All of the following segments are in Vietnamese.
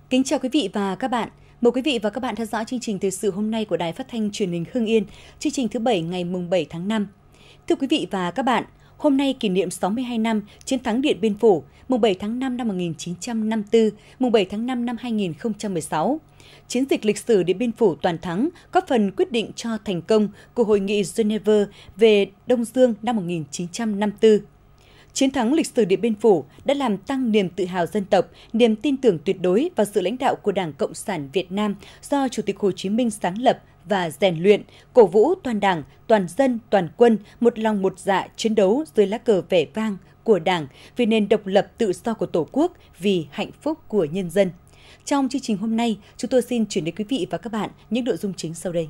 Kính chào quý vị và các bạn. Mời quý vị và các bạn theo dõi chương trình thời sự hôm nay của Đài Phát thanh Truyền hình Hưng Yên, chương trình thứ 7 ngày mùng 7 tháng 5. Thưa quý vị và các bạn, hôm nay kỷ niệm 62 năm chiến thắng Điện Biên Phủ, mùng 7 tháng 5 năm 1954, mùng 7 tháng 5 năm 2016. Chiến dịch lịch sử Điện Biên Phủ toàn thắng góp phần quyết định cho thành công của Hội nghị Geneva về Đông Dương năm 1954. Chiến thắng lịch sử Điện Biên Phủ đã làm tăng niềm tự hào dân tộc, niềm tin tưởng tuyệt đối vào sự lãnh đạo của Đảng Cộng sản Việt Nam do Chủ tịch Hồ Chí Minh sáng lập và rèn luyện, cổ vũ toàn Đảng, toàn dân, toàn quân một lòng một dạ chiến đấu dưới lá cờ vẻ vang của Đảng vì nền độc lập tự do của Tổ quốc, vì hạnh phúc của nhân dân. Trong chương trình hôm nay, chúng tôi xin chuyển đến quý vị và các bạn những nội dung chính sau đây.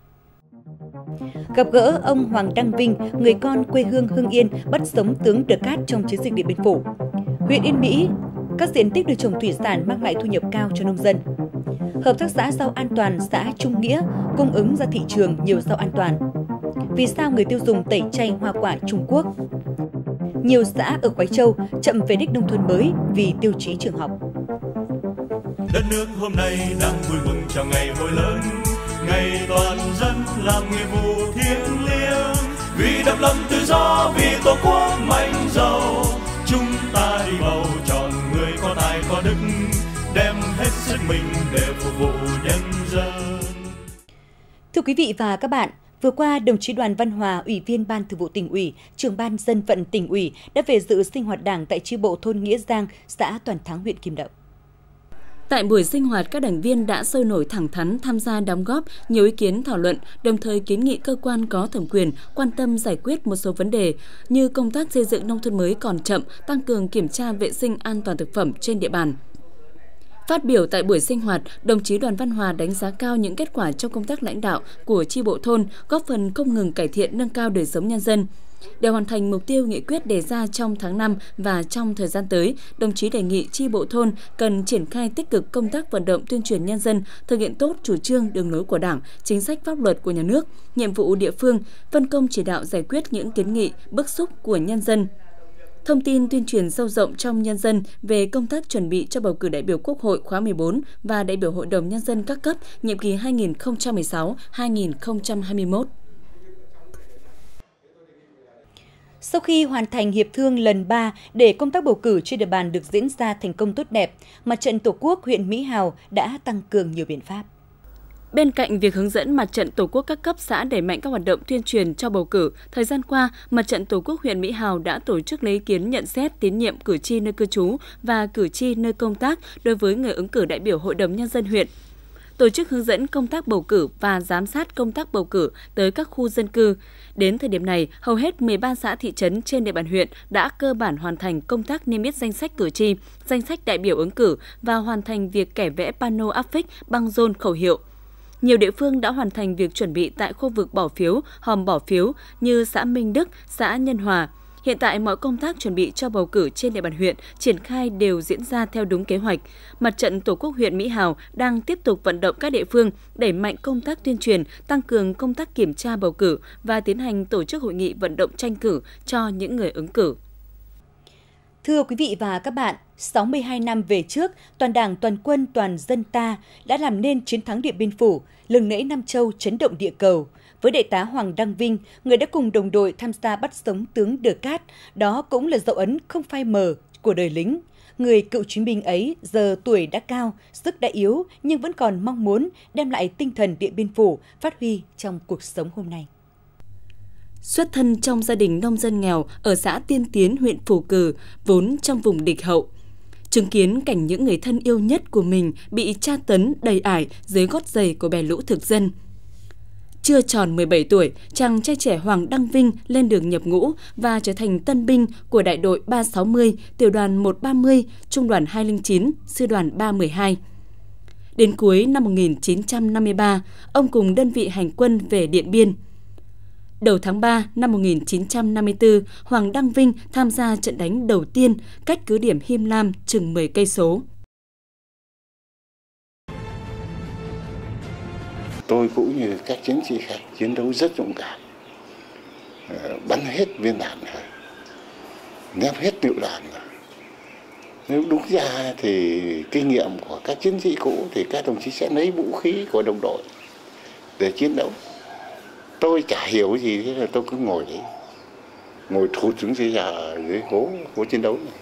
Gặp gỡ ông Hoàng Đăng Vinh, người con quê hương Hưng Yên bắt sống tướng Đờ Cát trong chiến dịch Điện Biên Phủ. Huyện Yên Mỹ, các diện tích nuôi trồng thủy sản mang lại thu nhập cao cho nông dân. Hợp tác xã rau an toàn xã Trung Nghĩa cung ứng ra thị trường nhiều rau an toàn. Vì sao người tiêu dùng tẩy chay hoa quả Trung Quốc? Nhiều xã ở Khoái Châu chậm về đích nông thôn mới vì tiêu chí trường học. Đất nước hôm nay đang vui mừng chào ngày hội lớn, ngày toàn dân làm nghĩa vụ thiêng liêng, vì độc lập tự do, vì Tổ quốc mạnh giàu, chúng ta đi bầu chọn người có tài có đức, đem hết sức mình để phục vụ nhân dân. Thưa quý vị và các bạn, vừa qua, đồng chí Đoàn Văn Hòa, Ủy viên Ban Thường vụ Tỉnh ủy, Trưởng ban Dân vận Tỉnh ủy đã về dự sinh hoạt Đảng tại chi bộ thôn Nghĩa Giang, xã Toàn Thắng, huyện Kim Động. Tại buổi sinh hoạt, các đảng viên đã sôi nổi thẳng thắn tham gia đóng góp nhiều ý kiến thảo luận, đồng thời kiến nghị cơ quan có thẩm quyền quan tâm giải quyết một số vấn đề như công tác xây dựng nông thôn mới còn chậm, tăng cường kiểm tra vệ sinh an toàn thực phẩm trên địa bàn. Phát biểu tại buổi sinh hoạt, đồng chí Đoàn Văn Hòa đánh giá cao những kết quả trong công tác lãnh đạo của chi bộ thôn, góp phần không ngừng cải thiện nâng cao đời sống nhân dân. Để hoàn thành mục tiêu nghị quyết đề ra trong tháng 5 và trong thời gian tới, đồng chí đề nghị chi bộ thôn cần triển khai tích cực công tác vận động tuyên truyền nhân dân, thực hiện tốt chủ trương đường lối của Đảng, chính sách pháp luật của nhà nước, nhiệm vụ địa phương, phân công chỉ đạo giải quyết những kiến nghị, bức xúc của nhân dân. Thông tin tuyên truyền sâu rộng trong nhân dân về công tác chuẩn bị cho bầu cử đại biểu Quốc hội khóa 14 và đại biểu Hội đồng Nhân dân các cấp nhiệm kỳ 2016-2021. Sau khi hoàn thành hiệp thương lần 3 để công tác bầu cử trên địa bàn được diễn ra thành công tốt đẹp, Mặt trận Tổ quốc huyện Mỹ Hào đã tăng cường nhiều biện pháp. Bên cạnh việc hướng dẫn Mặt trận Tổ quốc các cấp xã đẩy mạnh các hoạt động tuyên truyền cho bầu cử, thời gian qua, Mặt trận Tổ quốc huyện Mỹ Hào đã tổ chức lấy ý kiến nhận xét tín nhiệm cử tri nơi cư trú và cử tri nơi công tác đối với người ứng cử đại biểu Hội đồng Nhân dân huyện. Tổ chức hướng dẫn công tác bầu cử và giám sát công tác bầu cử tới các khu dân cư. Đến thời điểm này, hầu hết 13 xã thị trấn trên địa bàn huyện đã cơ bản hoàn thành công tác niêm yết danh sách cử tri, danh sách đại biểu ứng cử và hoàn thành việc kẻ vẽ pano áp phích, băng rôn khẩu hiệu. Nhiều địa phương đã hoàn thành việc chuẩn bị tại khu vực bỏ phiếu, hòm bỏ phiếu như xã Minh Đức, xã Nhân Hòa. Hiện tại, mọi công tác chuẩn bị cho bầu cử trên địa bàn huyện triển khai đều diễn ra theo đúng kế hoạch. Mặt trận Tổ quốc huyện Mỹ Hào đang tiếp tục vận động các địa phương đẩy mạnh công tác tuyên truyền, tăng cường công tác kiểm tra bầu cử và tiến hành tổ chức hội nghị vận động tranh cử cho những người ứng cử. Thưa quý vị và các bạn, 62 năm về trước, toàn Đảng, toàn quân, toàn dân ta đã làm nên chiến thắng Điện Biên Phủ, lừng lẫy Nam Châu, chấn động địa cầu. Với Đại tá Hoàng Đăng Vinh, người đã cùng đồng đội tham gia bắt sống tướng Đờ Cát, đó cũng là dấu ấn không phai mờ của đời lính. Người cựu chiến binh ấy giờ tuổi đã cao, sức đã yếu nhưng vẫn còn mong muốn đem lại tinh thần Điện Biên Phủ phát huy trong cuộc sống hôm nay. Xuất thân trong gia đình nông dân nghèo ở xã Tiên Tiến, huyện Phù Cử, vốn trong vùng địch hậu. Chứng kiến cảnh những người thân yêu nhất của mình bị tra tấn đầy ải dưới gót giày của bè lũ thực dân. Chưa tròn 17 tuổi, chàng trai trẻ Hoàng Đăng Vinh lên đường nhập ngũ và trở thành tân binh của đại đội 360, tiểu đoàn 130, trung đoàn 209, sư đoàn 312. Đến cuối năm 1953, ông cùng đơn vị hành quân về Điện Biên. Đầu tháng 3 năm 1954, Hoàng Đăng Vinh tham gia trận đánh đầu tiên cách cứ điểm Him Lam chừng 10 cây số. Tôi cũng như các chiến sĩ khác chiến đấu rất dũng cảm, bắn hết viên đạn, ném hết lựu đạn, Nếu đúng ra thì kinh nghiệm của các chiến sĩ cũ thì các đồng chí sẽ lấy vũ khí của đồng đội để chiến đấu. Tôi chả hiểu gì, thế là tôi cứ ngồi đấy, ngồi thụt xuống dưới hố chiến đấu này.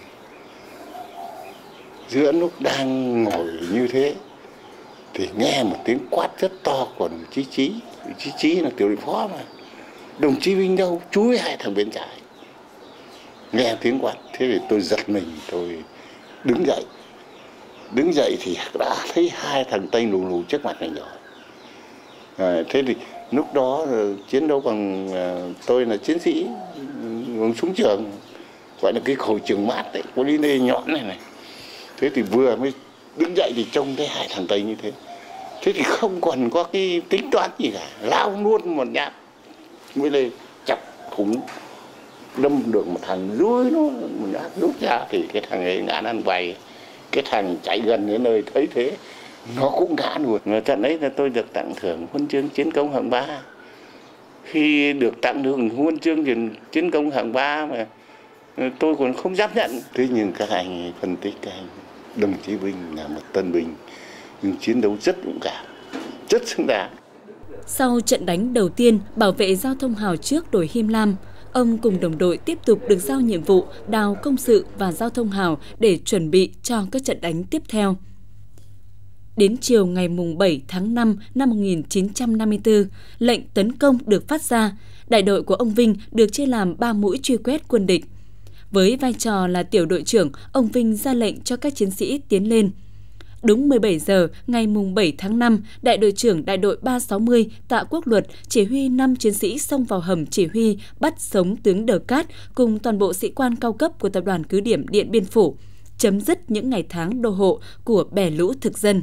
Giữa lúc đang ngồi như thế thì nghe một tiếng quát rất to của đồng chí Chí là tiểu đội phó mà. Đồng chí Vinh đâu? Chúi hai thằng bên trái. Nghe tiếng quát, thế thì tôi giật mình, tôi đứng dậy. Đứng dậy thì đã thấy hai thằng Tây lù lù trước mặt mình rồi. Thế thì lúc đó chiến đấu bằng, tôi là chiến sĩ bằng súng trường, gọi là cái khẩu trường mát đấy, có đi đây nhọn này. Thế thì vừa mới đứng dậy thì trông thấy hai thằng Tây như thế. Thế thì không còn có cái tính toán gì cả, lao luôn một nhát mới lên chọc thủng, đâm được một thằng rúi nó một nhát, rút ra thì cái thằng ấy ngã ăn vầy. Cái thằng chạy gần đến nơi thấy thế nó cũng ngã luôn. Mà trận ấy là tôi được tặng thưởng huân chương chiến công hạng 3. Khi được tặng thưởng huân chương chiến công hạng 3 mà tôi còn không dám nhận. Thế nhưng các anh phân tích, các anh đồng chí Vinh là một tân binh nhưng chiến đấu rất dũng cảm, rất xứng đáng. Sau trận đánh đầu tiên bảo vệ giao thông hào trước đồi Him Lam, ông cùng đồng đội tiếp tục được giao nhiệm vụ đào công sự và giao thông hào để chuẩn bị cho các trận đánh tiếp theo. Đến chiều ngày 7 tháng 5 năm 1954, lệnh tấn công được phát ra. Đại đội của ông Vinh được chia làm 3 mũi truy quét quân địch. Với vai trò là tiểu đội trưởng, ông Vinh ra lệnh cho các chiến sĩ tiến lên. Đúng 17 giờ ngày 7 tháng 5, đại đội trưởng đại đội 360 Tạ Quốc Luật chỉ huy 5 chiến sĩ xông vào hầm chỉ huy bắt sống tướng Đờ Cát cùng toàn bộ sĩ quan cao cấp của tập đoàn cứ điểm Điện Biên Phủ, chấm dứt những ngày tháng đô hộ của bè lũ thực dân.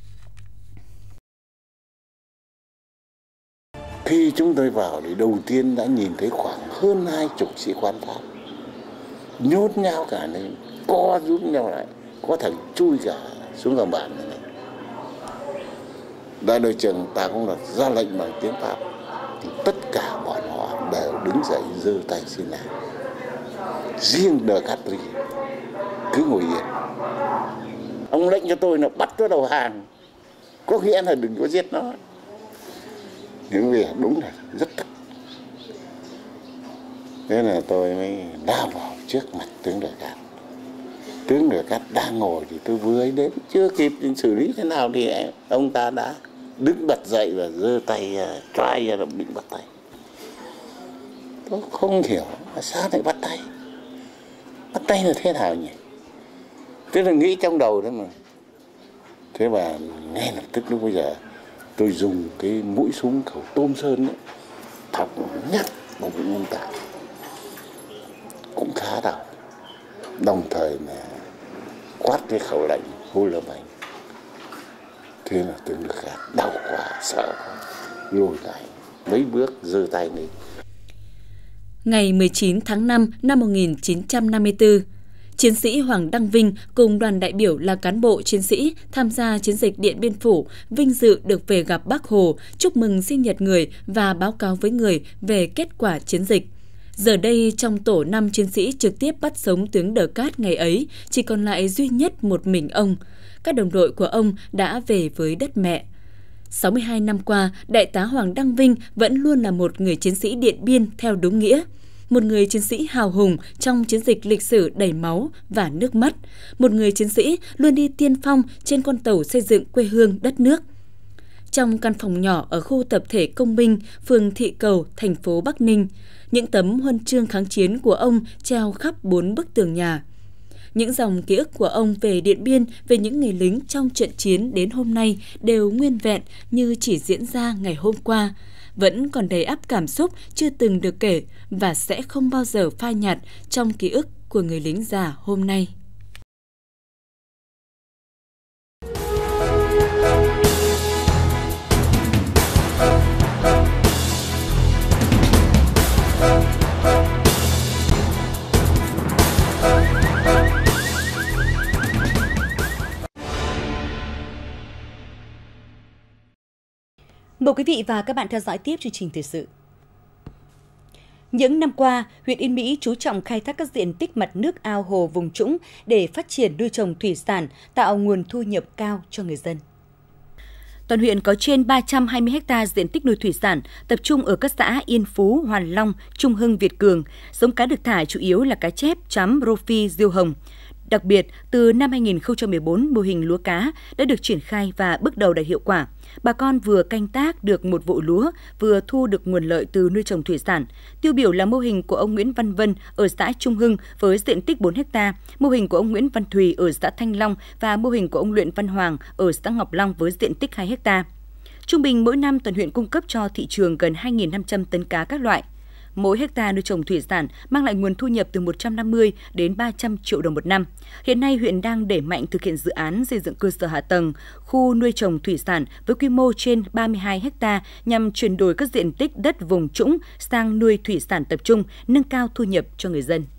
Khi chúng tôi vào thì đầu tiên đã nhìn thấy khoảng hơn 20 sĩ quan Pháp nhốt nhau cả lên, co rút nhau lại, có thằng chui cả xuống gầm bàn này. Đại đội trưởng Tạ Quốc Luật ra lệnh bằng tiếng Pháp thì tất cả bọn họ đều đứng dậy giơ tay xin làng. Riêng Đờ Cát cứ ngồi yên. Ông lệnh cho tôi là bắt nó đầu hàng, có nghĩa là đừng có giết nó. Những việc đúng là rất thật. Thế là tôi mới lao vào trước mặt tướng Đờ Cát. Tướng Đờ Cát đang ngồi thì tôi vừa ấy đến, chưa kịp xử lý thế nào thì ông ta đã đứng bật dậy và giơ tay choai ra định bắt tay. Tôi không hiểu là sao lại bắt tay. Bắt tay là thế nào nhỉ? Thế là nghĩ trong đầu đó mà. Thế mà ngay lập tức lúc bây giờ tôi dùng cái mũi súng khẩu Tôm Sơn ấy, thọc nhắc vào bụng ông ta, cũng khá đau. Đồng thời là quát cái khẩu lệnh hô lâm anh. Thế là tướng Đờ Cát đau quá, sợ quá, lùi lại mấy bước giơ tay lên. Ngày 19 tháng 5 năm 1954, chiến sĩ Hoàng Đăng Vinh cùng đoàn đại biểu là cán bộ chiến sĩ tham gia chiến dịch Điện Biên Phủ vinh dự được về gặp Bác Hồ, chúc mừng sinh nhật người và báo cáo với người về kết quả chiến dịch. Giờ đây, trong tổ 5 chiến sĩ trực tiếp bắt sống tướng Đờ Cát ngày ấy, chỉ còn lại duy nhất một mình ông. Các đồng đội của ông đã về với đất mẹ. 62 năm qua, Đại tá Hoàng Đăng Vinh vẫn luôn là một người chiến sĩ Điện Biên theo đúng nghĩa. Một người chiến sĩ hào hùng trong chiến dịch lịch sử đầy máu và nước mắt. Một người chiến sĩ luôn đi tiên phong trên con tàu xây dựng quê hương đất nước. Trong căn phòng nhỏ ở khu tập thể Công Binh, phường Thị Cầu, thành phố Bắc Ninh, những tấm huân chương kháng chiến của ông treo khắp 4 bức tường nhà. Những dòng ký ức của ông về Điện Biên, về những người lính trong trận chiến đến hôm nay đều nguyên vẹn như chỉ diễn ra ngày hôm qua, vẫn còn đầy ắp cảm xúc chưa từng được kể và sẽ không bao giờ phai nhạt trong ký ức của người lính già hôm nay. Mời quý vị và các bạn theo dõi tiếp chương trình thời sự. Những năm qua, huyện Yên Mỹ chú trọng khai thác các diện tích mặt nước ao hồ vùng trũng để phát triển nuôi trồng thủy sản, tạo nguồn thu nhập cao cho người dân. Toàn huyện có trên 320 ha diện tích nuôi thủy sản, tập trung ở các xã Yên Phú, Hoàn Long, Trung Hưng, Việt Cường. Giống cá được thả chủ yếu là cá chép, chấm, rô phi, diêu hồng. Đặc biệt, từ năm 2014, mô hình lúa cá đã được triển khai và bước đầu đạt hiệu quả. Bà con vừa canh tác được một vụ lúa, vừa thu được nguồn lợi từ nuôi trồng thủy sản. Tiêu biểu là mô hình của ông Nguyễn Văn Vân ở xã Trung Hưng với diện tích 4 ha, mô hình của ông Nguyễn Văn Thùy ở xã Thanh Long và mô hình của ông Luyện Văn Hoàng ở xã Ngọc Long với diện tích 2 ha. Trung bình mỗi năm toàn huyện cung cấp cho thị trường gần 2.500 tấn cá các loại. Mỗi hectare nuôi trồng thủy sản mang lại nguồn thu nhập từ 150 đến 300 triệu đồng một năm. Hiện nay, huyện đang đẩy mạnh thực hiện dự án xây dựng cơ sở hạ tầng, khu nuôi trồng thủy sản với quy mô trên 32 hectare nhằm chuyển đổi các diện tích đất vùng trũng sang nuôi thủy sản tập trung, nâng cao thu nhập cho người dân.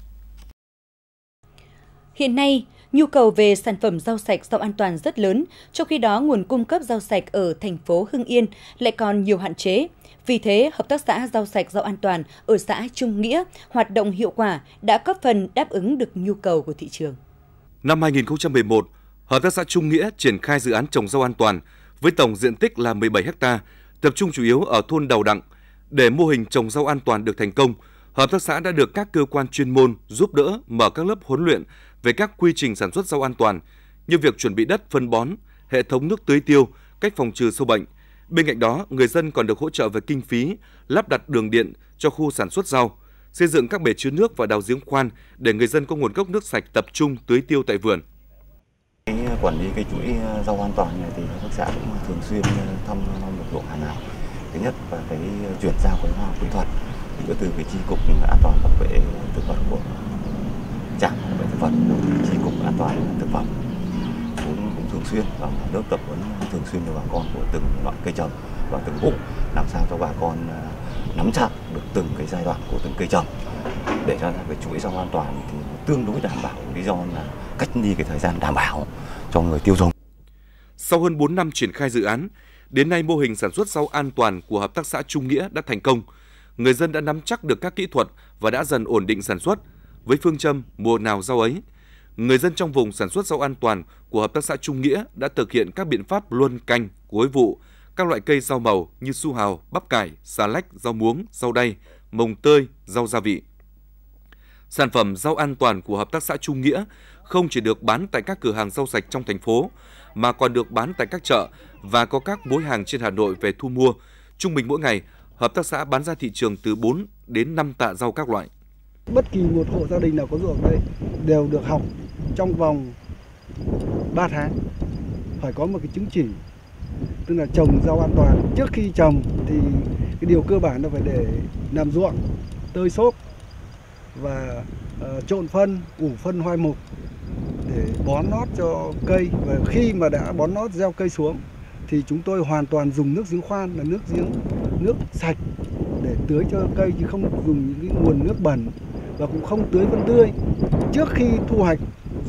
Hiện nay, nhu cầu về sản phẩm rau sạch, rau an toàn rất lớn, trong khi đó nguồn cung cấp rau sạch ở thành phố Hưng Yên lại còn nhiều hạn chế. Vì thế, Hợp tác xã rau sạch, rau an toàn ở xã Trung Nghĩa hoạt động hiệu quả đã góp phần đáp ứng được nhu cầu của thị trường. Năm 2011, Hợp tác xã Trung Nghĩa triển khai dự án trồng rau an toàn với tổng diện tích là 17 ha, tập trung chủ yếu ở thôn Đầu Đặng. Để mô hình trồng rau an toàn được thành công, Hợp tác xã đã được các cơ quan chuyên môn giúp đỡ mở các lớp huấn luyện về các quy trình sản xuất rau an toàn như việc chuẩn bị đất phân bón, hệ thống nước tưới tiêu, cách phòng trừ sâu bệnh. Bên cạnh đó, người dân còn được hỗ trợ về kinh phí, lắp đặt đường điện cho khu sản xuất rau, xây dựng các bể chứa nước và đào giếng khoan để người dân có nguồn gốc nước sạch tập trung tưới tiêu tại vườn. Quản lý cái chuỗi rau an toàn này thì hợp tác xã cũng thường xuyên thăm một ruộng hàng nào. Thứ nhất là cái chuyển giao khoa học kỹ thuật từ cái chi cục an toàn bảo vệ thực vật của trạm bảo vệ thực vật, chi cục an toàn thực phẩm cũng thường xuyên và lớp tập huấn thường xuyên cho bà con của từng loại cây trồng và từng vụ, làm sao cho bà con nắm chắc được từng cái giai đoạn của từng cây trồng để cho cái chuỗi rau an toàn thì tương đối đảm bảo, lý do là cách đi cái thời gian đảm bảo cho người tiêu dùng. Sau hơn 4 năm triển khai dự án, đến nay mô hình sản xuất rau an toàn của Hợp tác xã Trung Nghĩa đã thành công. Người dân đã nắm chắc được các kỹ thuật và đã dần ổn định sản xuất. Với phương châm mùa nào rau ấy, người dân trong vùng sản xuất rau an toàn của Hợp tác xã Trung Nghĩa đã thực hiện các biện pháp luân canh, gối vụ, các loại cây rau màu như su hào, bắp cải, xà lách, rau muống, rau đay, mồng tơi, rau gia vị. Sản phẩm rau an toàn của Hợp tác xã Trung Nghĩa không chỉ được bán tại các cửa hàng rau sạch trong thành phố, mà còn được bán tại các chợ và có các mối hàng trên Hà Nội về thu mua. Trung bình mỗi ngày, Hợp tác xã bán ra thị trường từ 4 đến 5 tạ rau các loại. Bất kỳ một hộ gia đình nào có ruộng đây đều được học trong vòng 3 tháng. Phải có một cái chứng chỉ, tức là trồng rau an toàn. Trước khi trồng thì cái điều cơ bản là phải để làm ruộng tơi xốp và trộn phân, ủ phân hoai mục để bón nót cho cây. Và khi mà đã bón nót gieo cây xuống thì chúng tôi hoàn toàn dùng nước giếng khoan, là nước sạch để tưới cho cây, chứ không dùng những cái nguồn nước bẩn và cũng không tưới phân tươi. Trước khi thu hoạch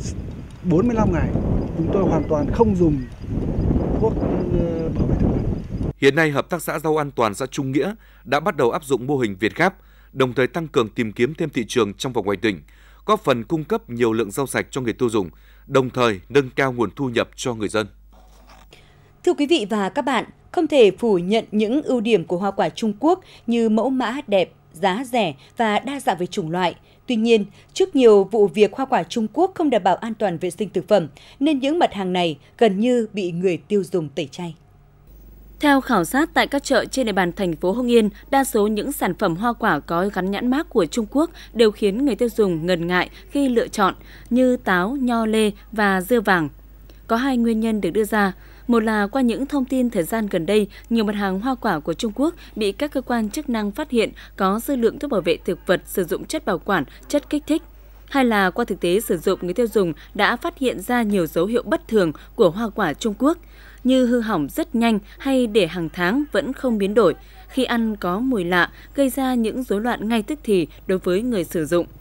45 ngày, chúng tôi hoàn toàn không dùng thuốc bảo vệ thực vật. Hiện nay, Hợp tác xã rau an toàn xã Trung Nghĩa đã bắt đầu áp dụng mô hình Việt Gáp, đồng thời tăng cường tìm kiếm thêm thị trường trong và ngoài tỉnh, góp phần cung cấp nhiều lượng rau sạch cho người tiêu dùng, đồng thời nâng cao nguồn thu nhập cho người dân. Thưa quý vị và các bạn, không thể phủ nhận những ưu điểm của hoa quả Trung Quốc như mẫu mã đẹp, giá rẻ và đa dạng về chủng loại. Tuy nhiên, trước nhiều vụ việc hoa quả Trung Quốc không đảm bảo an toàn vệ sinh thực phẩm, nên những mặt hàng này gần như bị người tiêu dùng tẩy chay. Theo khảo sát tại các chợ trên địa bàn thành phố Hưng Yên, đa số những sản phẩm hoa quả có gắn nhãn mác của Trung Quốc đều khiến người tiêu dùng ngần ngại khi lựa chọn như táo, nho lê và dưa vàng. Có hai nguyên nhân được đưa ra. Một là qua những thông tin thời gian gần đây, nhiều mặt hàng hoa quả của Trung Quốc bị các cơ quan chức năng phát hiện có dư lượng thuốc bảo vệ thực vật sử dụng chất bảo quản, chất kích thích. Hai là qua thực tế sử dụng, người tiêu dùng đã phát hiện ra nhiều dấu hiệu bất thường của hoa quả Trung Quốc, như hư hỏng rất nhanh hay để hàng tháng vẫn không biến đổi, khi ăn có mùi lạ, gây ra những rối loạn ngay tức thì đối với người sử dụng.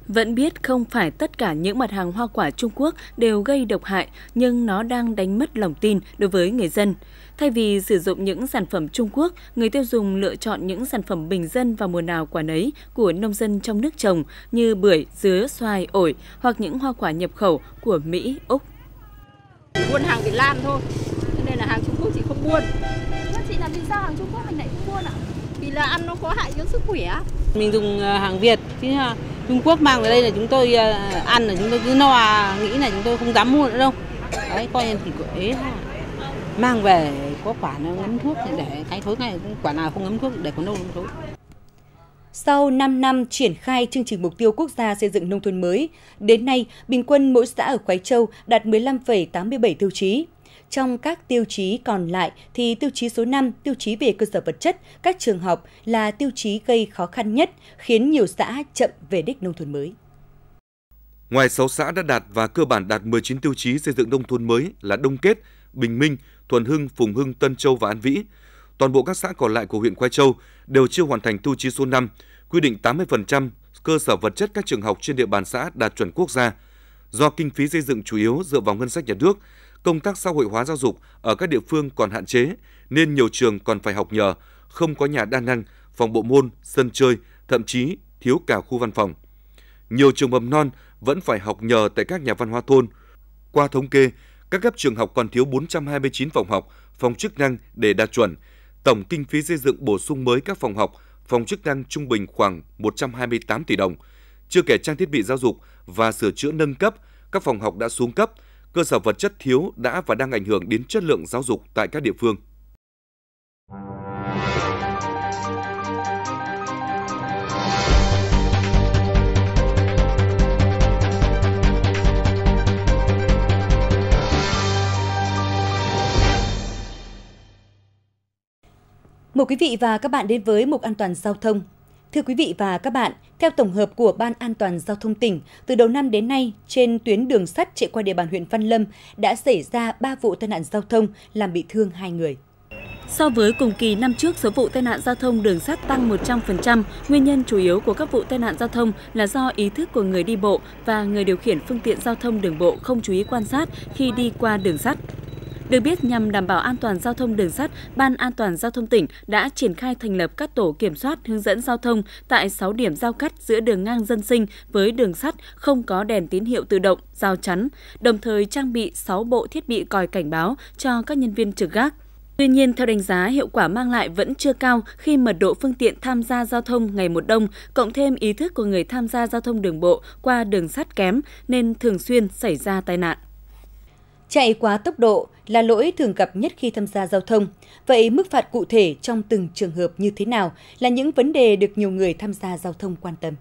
Vẫn biết không phải tất cả những mặt hàng hoa quả Trung Quốc đều gây độc hại, nhưng nó đang đánh mất lòng tin đối với người dân. Thay vì sử dụng những sản phẩm Trung Quốc, người tiêu dùng lựa chọn những sản phẩm bình dân vào mùa nào quả nấy của nông dân trong nước trồng như bưởi, dứa, xoài, ổi hoặc những hoa quả nhập khẩu của Mỹ, Úc. Buôn hàng Việt Nam thôi, nên là hàng Trung Quốc chị không buôn. Chị là vì sao hàng Trung Quốc mình lại không buôn ạ? Vì là ăn nó có hại cho sức khỏe. Mình dùng hàng Việt, chứ Trung Quốc mang về đây là chúng tôi ăn là chúng tôi cứ no, nghĩ là chúng tôi không dám mua nữa đâu. Đấy, coi như thì ấy mang về có quả nó ngấm thuốc để cái thối này, quả nào không ngấm thuốc để có nâu ngấm thối. Sau 5 năm triển khai chương trình mục tiêu quốc gia xây dựng nông thôn mới, đến nay, bình quân mỗi xã ở Khoái Châu đạt 15,87 tiêu chí. Trong các tiêu chí còn lại thì tiêu chí số 5, tiêu chí về cơ sở vật chất, các trường học là tiêu chí gây khó khăn nhất, khiến nhiều xã chậm về đích nông thôn mới. Ngoài 6 xã đã đạt và cơ bản đạt 19 tiêu chí xây dựng nông thôn mới là Đông Kết, Bình Minh, Thuần Hưng, Phùng Hưng, Tân Châu và An Vĩ. Toàn bộ các xã còn lại của huyện Khoái Châu đều chưa hoàn thành tiêu chí số 5, quy định 80% cơ sở vật chất các trường học trên địa bàn xã đạt chuẩn quốc gia. Do kinh phí xây dựng chủ yếu dựa vào ngân sách nhà nước, công tác xã hội hóa giáo dục ở các địa phương còn hạn chế, nên nhiều trường còn phải học nhờ, không có nhà đa năng, phòng bộ môn, sân chơi, thậm chí thiếu cả khu văn phòng. Nhiều trường mầm non vẫn phải học nhờ tại các nhà văn hóa thôn. Qua thống kê, các cấp trường học còn thiếu 429 phòng học, phòng chức năng để đạt chuẩn. Tổng kinh phí xây dựng bổ sung mới các phòng học, phòng chức năng trung bình khoảng 128 tỷ đồng. Chưa kể trang thiết bị giáo dục và sửa chữa nâng cấp, các phòng học đã xuống cấp, cơ sở vật chất thiếu đã và đang ảnh hưởng đến chất lượng giáo dục tại các địa phương. Mời quý vị và các bạn đến với mục an toàn giao thông. Thưa quý vị và các bạn, theo tổng hợp của Ban An toàn Giao thông tỉnh, từ đầu năm đến nay, trên tuyến đường sắt chạy qua địa bàn huyện Văn Lâm đã xảy ra 3 vụ tai nạn giao thông, làm bị thương 2 người. So với cùng kỳ năm trước, số vụ tai nạn giao thông đường sắt tăng 100%. Nguyên nhân chủ yếu của các vụ tai nạn giao thông là do ý thức của người đi bộ và người điều khiển phương tiện giao thông đường bộ không chú ý quan sát khi đi qua đường sắt. Được biết, nhằm đảm bảo an toàn giao thông đường sắt, Ban An toàn Giao thông tỉnh đã triển khai thành lập các tổ kiểm soát hướng dẫn giao thông tại 6 điểm giao cắt giữa đường ngang dân sinh với đường sắt không có đèn tín hiệu tự động, rào chắn, đồng thời trang bị 6 bộ thiết bị còi cảnh báo cho các nhân viên trực gác. Tuy nhiên, theo đánh giá, hiệu quả mang lại vẫn chưa cao khi mật độ phương tiện tham gia giao thông ngày một đông, cộng thêm ý thức của người tham gia giao thông đường bộ qua đường sắt kém nên thường xuyên xảy ra tai nạn. Chạy quá tốc độ là lỗi thường gặp nhất khi tham gia giao thông. Vậy mức phạt cụ thể trong từng trường hợp như thế nào là những vấn đề được nhiều người tham gia giao thông quan tâm.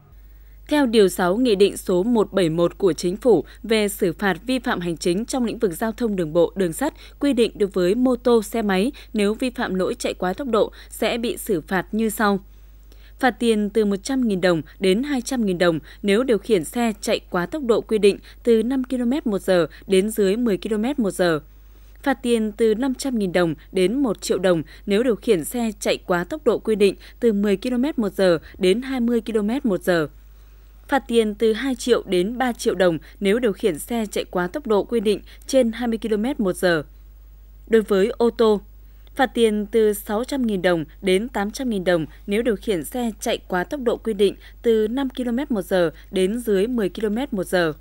Theo Điều 6 Nghị định số 171 của Chính phủ về xử phạt vi phạm hành chính trong lĩnh vực giao thông đường bộ, đường sắt, quy định đối với mô tô, xe máy nếu vi phạm lỗi chạy quá tốc độ sẽ bị xử phạt như sau. Phạt tiền từ 100.000 đồng đến 200.000 đồng nếu điều khiển xe chạy quá tốc độ quy định từ 5 km/h đến dưới 10 km/h. Phạt tiền từ 500.000 đồng đến 1 triệu đồng nếu điều khiển xe chạy quá tốc độ quy định từ 10 km/h đến 20 km/h. Phạt tiền từ 2 triệu đến 3 triệu đồng nếu điều khiển xe chạy quá tốc độ quy định trên 20 km/h. Đối với ô tô, phạt tiền từ 600.000 đồng đến 800.000 đồng nếu điều khiển xe chạy quá tốc độ quy định từ 5 km/h đến dưới 10 km/h.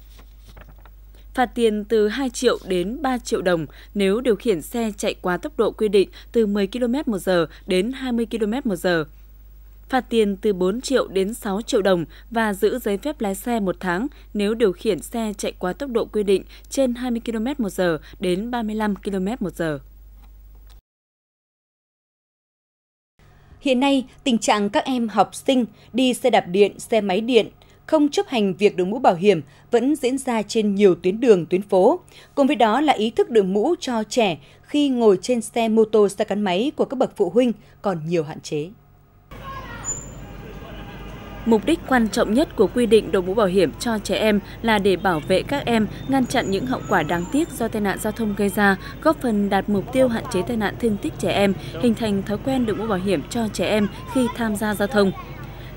Phạt tiền từ 2 triệu đến 3 triệu đồng nếu điều khiển xe chạy quá tốc độ quy định từ 10 km/h đến 20 km/h. Phạt tiền từ 4 triệu đến 6 triệu đồng và giữ giấy phép lái xe 1 tháng nếu điều khiển xe chạy quá tốc độ quy định trên 20 km/h đến 35 km/h. Hiện nay, tình trạng các em học sinh đi xe đạp điện, xe máy điện, không chấp hành việc đội mũ bảo hiểm vẫn diễn ra trên nhiều tuyến đường, tuyến phố. Cùng với đó là ý thức đội mũ cho trẻ khi ngồi trên xe mô tô, xe gắn máy của các bậc phụ huynh còn nhiều hạn chế. Mục đích quan trọng nhất của quy định đội mũ bảo hiểm cho trẻ em là để bảo vệ các em, ngăn chặn những hậu quả đáng tiếc do tai nạn giao thông gây ra, góp phần đạt mục tiêu hạn chế tai nạn thương tích trẻ em, hình thành thói quen đội mũ bảo hiểm cho trẻ em khi tham gia giao thông.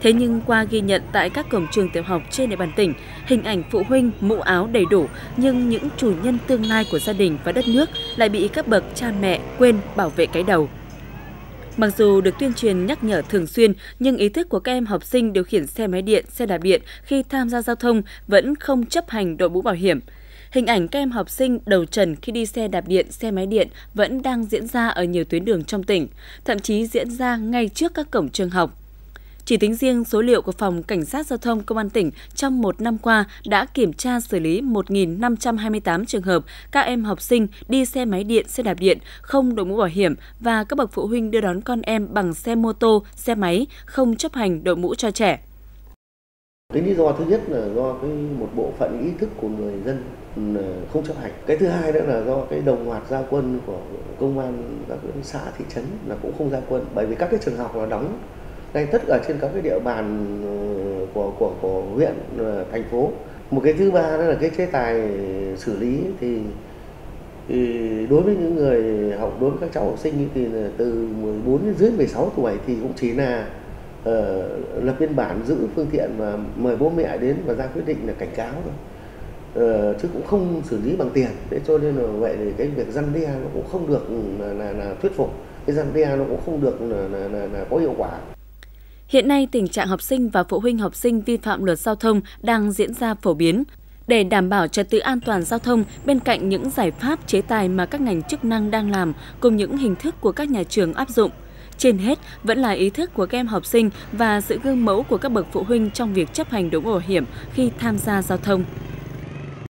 Thế nhưng qua ghi nhận tại các cổng trường tiểu học trên địa bàn tỉnh, hình ảnh phụ huynh mũ áo đầy đủ nhưng những chủ nhân tương lai của gia đình và đất nước lại bị các bậc cha mẹ quên bảo vệ cái đầu. Mặc dù được tuyên truyền nhắc nhở thường xuyên, nhưng ý thức của các em học sinh điều khiển xe máy điện, xe đạp điện khi tham gia giao thông vẫn không chấp hành đội mũ bảo hiểm. Hình ảnh các em học sinh đầu trần khi đi xe đạp điện, xe máy điện vẫn đang diễn ra ở nhiều tuyến đường trong tỉnh, thậm chí diễn ra ngay trước các cổng trường học. Chỉ tính riêng số liệu của Phòng Cảnh sát Giao thông Công an tỉnh trong một năm qua đã kiểm tra xử lý 1.528 trường hợp các em học sinh đi xe máy điện, xe đạp điện không đội mũ bảo hiểm và các bậc phụ huynh đưa đón con em bằng xe mô tô, xe máy không chấp hành đội mũ cho trẻ. Cái lý do thứ nhất là do một bộ phận ý thức của người dân không chấp hành. Cái thứ hai nữa là do cái đồng loạt ra quân của công an các xã thị trấn là cũng không ra quân, bởi vì các cái trường học là đóng ngay tất cả trên các cái địa bàn của huyện, thành phố. Một cái thứ ba đó là cái chế tài xử lý thì đối với những người học, đối với các cháu học sinh thì là từ 14 đến dưới 16 tuổi thì cũng chỉ là lập biên bản giữ phương tiện và mời bố mẹ đến và ra quyết định là cảnh cáo thôi, chứ cũng không xử lý bằng tiền. Thế cho nên là vậy thì cái việc răn đe nó cũng không được là thuyết phục, cái răn đe nó cũng không được là có hiệu quả. Hiện nay, tình trạng học sinh và phụ huynh học sinh vi phạm luật giao thông đang diễn ra phổ biến. Để đảm bảo trật tự an toàn giao thông, bên cạnh những giải pháp chế tài mà các ngành chức năng đang làm, cùng những hình thức của các nhà trường áp dụng, trên hết vẫn là ý thức của các em học sinh và sự gương mẫu của các bậc phụ huynh trong việc chấp hành đội mũ bảo hiểm khi tham gia giao thông.